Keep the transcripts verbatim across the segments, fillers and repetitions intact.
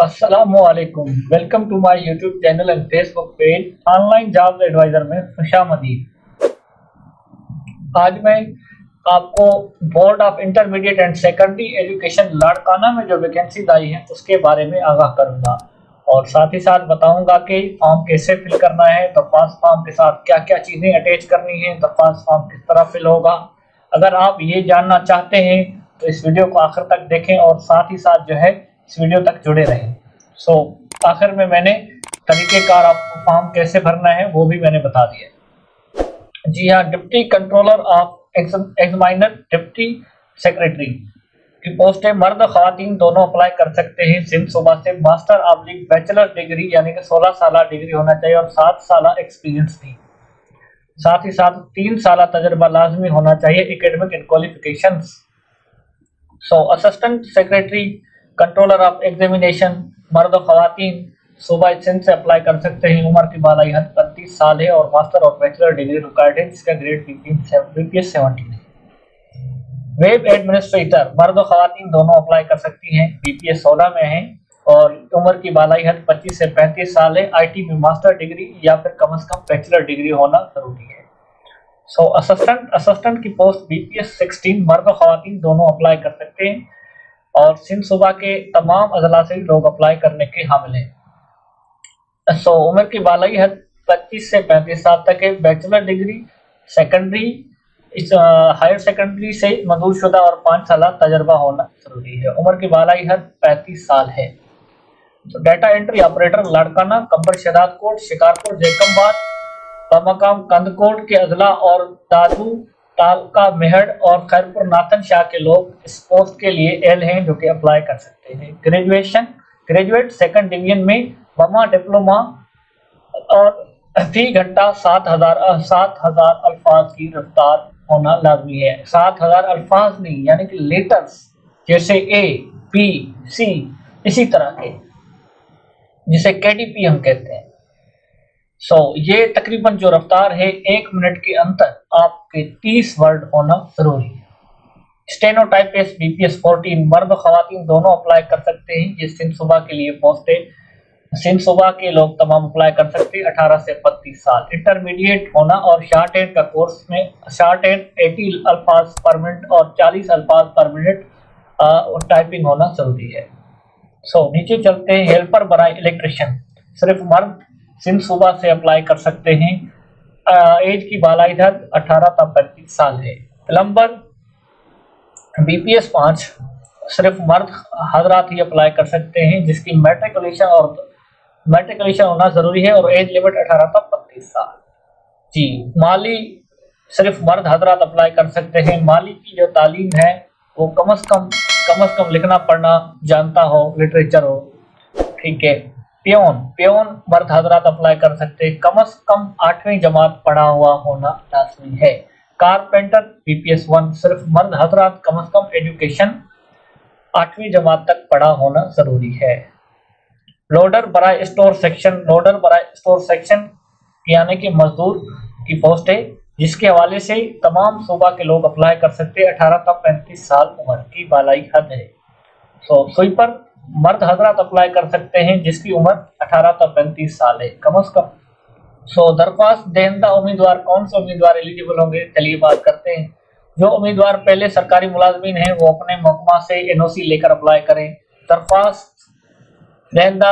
अस्सलामुअलैकुम। Welcome to my YouTube channel and Facebook page online job adviser में खुशामदीद। आज मैं आपको board of intermediate and secondary education Larkana में जो वैकेंसी आई है उसके बारे में आगाह करूंगा और साथ ही साथ बताऊंगा कि फॉर्म कैसे फिल करना है, दरख्वास्त फॉर्म के साथ क्या क्या चीज़ें अटैच करनी है, दरख्वास्त फॉर्म किस तरह फिल होगा। अगर आप ये जानना चाहते हैं तो इस वीडियो को आखिर तक देखें और साथ ही साथ जो है इस वीडियो तक जुड़े रहें। सो so, आखिर में मैंने तरीक़ेकार आपको फॉर्म कैसे भरना है वो भी मैंने बता दिया। जी हाँ, deputy controller of examiner deputy secretary की पोस्ट है। मर्द ख़वातीन दोनों अप्लाई कर सकते हैं। सिंध सूबा से मास्टर ऑब्लिक बैचलर डिग्री यानी कि सोलह साल डिग्री होना चाहिए और सात साल एक्सपीरियंस भी, साथ ही साथ तीन साल तजर्बा लाजमी होना चाहिए academic and qualifications. So assistant secretary controller of examination मर्द ख़वातीन सूबा सिंध से अप्लाई कर सकते हैं। उम्र की बालाई हद पैंतीस साल है और मास्टर और बैचलर डिग्री रिक्वायर्ड है जिसका ग्रेड बीपीएस सेवेंटीन है। वेब एडमिनिस्ट्रेटर मर्द ख़वातीन दोनों अप्लाई कर सकती हैं। बीपीएस सोलह में है और उम्र की बालाई हद पच्चीस से पैंतीस साल है। आईटी में मास्टर डिग्री या फिर कम से कम बैचलर डिग्री होना जरूरी है। सो असिस्टेंट असिस्टेंट की पोस्ट बीपीएस सोलह मर्द ख़वातीन दोनों अप्लाई कर सकते हैं और सिंध सूबा के तमाम अजला से लोग अप्लाई करने के हामिल हैं। सो उम्र की बालाई हद पच्चीस से पैंतीस साल तक है। बैचलर डिग्री सेकेंडरी इस हायर सेकेंडरी से मंजूरशुदा और पाँच साल तजर्बा होना जरूरी है। उम्र की बालाई हद पैंतीस साल है। तो data entry operator Larkana, Kambar Shahdadkot, Shikarpur, Jacobabad, बमकाम कंदकोट के अजला और दादू तालका मेहड़ और खैरपुर नाथन शाह के लोग इस पोस्ट के लिए एल हैं जो कि अप्लाई कर सकते हैं। ग्रेजुएशन ग्रेजुएट सेकंड डिवीजन में बमा डिप्लोमा और फी घंटा सात हजार सात हजार अल्फाज की रफ्तार होना लाजमी है। सात हजार अल्फाज नहीं, यानी कि लेटर्स जैसे ए बी सी, इसी तरह के जिसे केडीपी हम कहते हैं। सो so, ये तकरीबन जो रफ्तार है एक मिनट के अंदर आपके तीस वर्ड होना जरूरी है। स्टेनोटाइपिस्ट बीपीएस चौदह मर्द ख़वातीन दोनों अप्लाई कर सकते हैं। ये सिंध सूबा के लिए पोस्ट है। सिंध सूबा के लोग तमाम अप्लाई कर सकते हैं। अठारह से बत्तीस साल, इंटरमीडिएट होना और शॉर्ट हैंड का कोर्स में शॉर्ट हैंड अस्सी अल्फाज पर मिनट और चालीस अल्फाज पर मिनट टाइपिंग होना जरूरी है। सो so, नीचे चलते हैं। हेल्पर बराए इलेक्ट्रिशियन सिर्फ मर्द सिंध सूबा से अप्लाई कर सकते हैं। एज की बालाई हद अठारह तक पैंतीस साल है। प्लम्बर बीपीएस पाँच सिर्फ मर्द हजरात ही अप्लाई कर सकते हैं जिसकी मैट्रिकुलेशन और मैट्रिकुलेशन होना जरूरी है और एज लिमिट अठारह तक बत्तीस साल। जी, माली सिर्फ मर्द हजरात अप्लाई कर सकते हैं। माली की जो तालीम है वो कम अज कम कम अज कम लिखना पढ़ना जानता हो, लिटरेचर हो, ठीक है। प्योन प्योन मर्द हजरात अप्लाई कर सकते हैं। कम अज कम आठवीं जमात पढ़ा हुआ होना लाजमी है। कारपेंटर बीपीएस वन सिर्फ मर्द हजरात कम अज कम एजुकेशन आठवीं जमात तक पढ़ा होना जरूरी है। लोडर बराए स्टोर सेक्शन लोडर बराए स्टोर सेक्शन यानी कि मजदूर की पोस्ट है जिसके हवाले से तमाम सूबा के लोग अप्लाई कर सकते हैं। अठारह तक पैंतीस साल उम्र की बालाई हद है। सो स्वीपर मर्द हजरात अप्लाई कर सकते हैं जिसकी उम्र अठारह तक पैंतीस साल है कम अज कम। सो दरख्वास्त देहंदा उम्मीदवार कौन से उम्मीदवार एलिजिबल होंगे, चलिए बात करते हैं। जो उम्मीदवार पहले सरकारी मुलाजमीन हैं वो अपने महकमा से एनओसी लेकर अप्लाई करें। दरख्वास्त देहंदा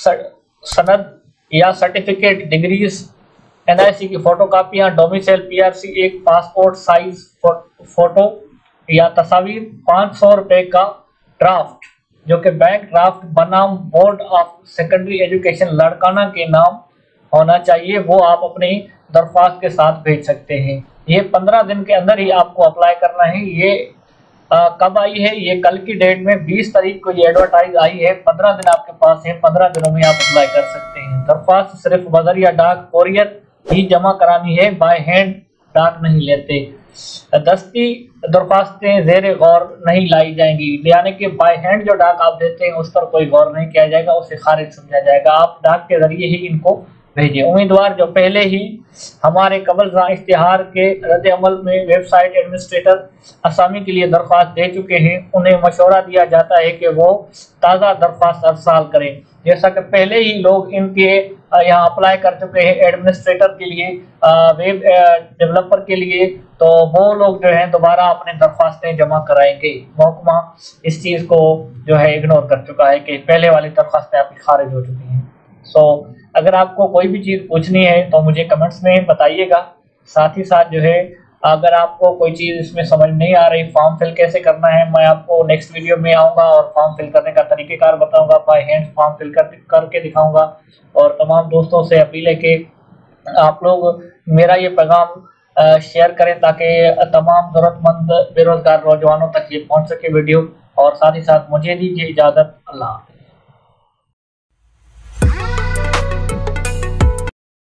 सनद या सर्टिफिकेट, डिग्रीज, एनआईसी की फोटो कापियाँ, डोमिसाइल, पीआरसी, एक पासपोर्ट साइज फोटो या तस्वीर, पाँच सौ रुपये का ड्राफ्ट जो कि बैंक ड्राफ्ट बनाम board of secondary education Larkana के नाम होना चाहिए, वो आप अपनी दरख्वास्त के साथ भेज सकते हैं। ये पंद्रह दिन के अंदर ही आपको अप्लाई करना है। ये आ, कब आई है? ये कल की डेट में बीस तारीख को ये एडवर्टाइज आई है। पंद्रह दिन आपके पास है, पंद्रह दिनों में आप अप्लाई कर सकते हैं। दरख्वास्त सिर्फ बजरिया डाक कोरियर ही जमा करानी है, बाय हैंड डाक नहीं लेते। दस्ती दरख्वास्तें ज़ेर गौर नहीं लाई जाएंगी, यानी कि बाय हैंड जो डाक आप देते हैं उस पर कोई गौर नहीं किया जाएगा, उसे खारिज समझा जाएगा। आप डाक के जरिए ही इनको भेजिए। उम्मीदवार जो पहले ही हमारे कबलजा इश्तिहार के रद्द अमल में वेबसाइट एडमिनिस्ट्रेटर असामी के लिए दरख्वास्त दे चुके हैं, उन्हें मशवरा दिया जाता है कि वो ताज़ा दरख्वास्त अरसाल करें। जैसा कि पहले ही लोग इनके यहाँ अप्लाई कर चुके हैं एडमिनिस्ट्रेटर के लिए, वेब डेवलपर के लिए, तो वो लोग जो है दोबारा अपने दरख्वास्तें जमा कराएंगे। महकमा इस चीज़ को जो है इग्नोर कर चुका है कि पहले वाली दरख्वास्तें आपकी खारिज हो चुकी हैं। सो अगर आपको कोई भी चीज़ पूछनी है तो मुझे कमेंट्स में बताइएगा। साथ ही साथ जो है अगर आपको कोई चीज़ इसमें समझ नहीं आ रही, फॉर्म फिल कैसे करना है, मैं आपको नेक्स्ट वीडियो में आऊँगा और फॉर्म फिल करने का तरीक़ेकार बताऊँगा, बाय हैंड फॉर्म फिल कर करके दिखाऊँगा। और तमाम दोस्तों से अपील है कि आप लोग मेरा ये पैगाम शेयर करें ताकि तमाम ज़रूरतमंद बेरोज़गार नौजवानों तक ये पहुँच सके वीडियो। और साथ ही साथ मुझे दीजिए इजाज़त। अल्लाह।